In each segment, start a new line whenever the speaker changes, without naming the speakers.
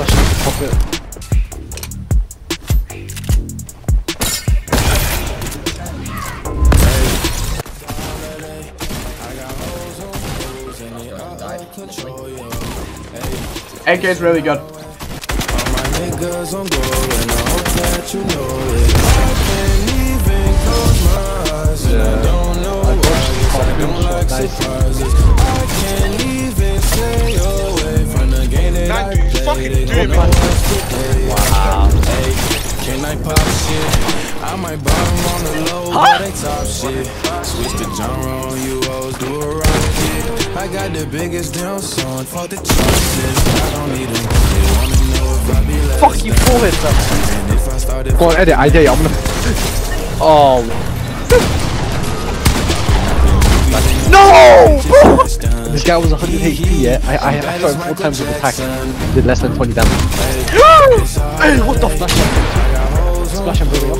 flash to pop it.
AK is really good.
Can I pop shit? I might bottom on the low, but they top shit. Switch the genre on you, always do a rocket. I got the biggest damn song for the choices. I don't need them. They wanna know if I be last.
Fuck you, pull it up.
And if I started.
Go on, edit. I dare you. I'm gonna. Oh. No! This guy was 100 HP, yeah? I shot him 4 times with attack. Did less than 20 damage. Hey, what the flash? Splash him, baby.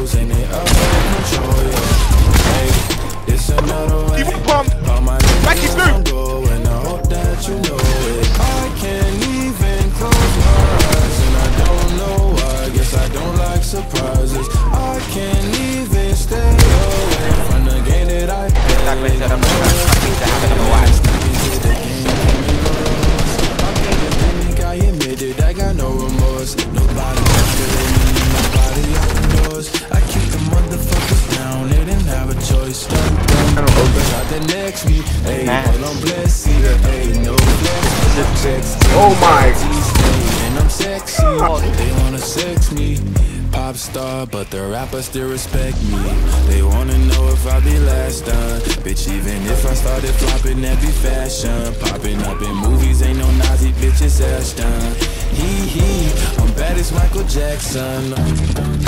Keep it pump! Back it through!
I can't even close my eyes, and I don't know why. Guess I don't like surprises. I can't even stay away from the game that I play. I admitted I got no remorse. Nobody nobody outdoors. I keep the motherfuckers down. They didn't have a choice. Got the next me. Hey, I'm blessed. Hey, no flex.
Oh my.
And I'm sexy. They wanna sex me. Pop star, but the rappers still respect me. They wanna know if I be last done. Bitch, even if I started flopping, that be fashion. Popping up in movies, ain't no Nazi bitches ass done. I'm bad as Michael Jackson.